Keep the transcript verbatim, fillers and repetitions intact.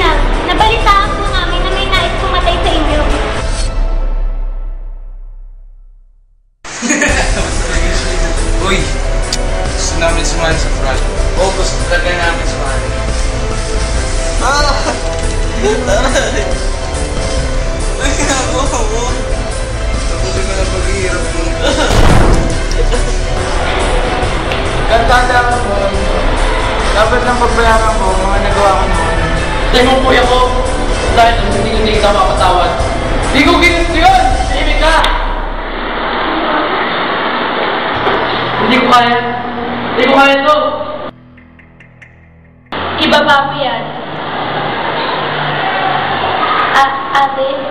lang, nabalitaan po namin na may nais pumatay sa inyo. Uy, gusto namin sumali sa front. Oo, gusto talaga namin sumali. Ah! Ay, ako, ako. Tapusin ko na pag-iirap mo. Ganda mo. Dapat lang pagbayaran ko mga nagawa ko naman. Tayo mo kuya ko. Dahil hindi hindi kita mapatawad. Di ko ginito yun! Ibig ka! Hindi ko kaya. Hindi ko kaya ito. Ibaba mo yan. A ate?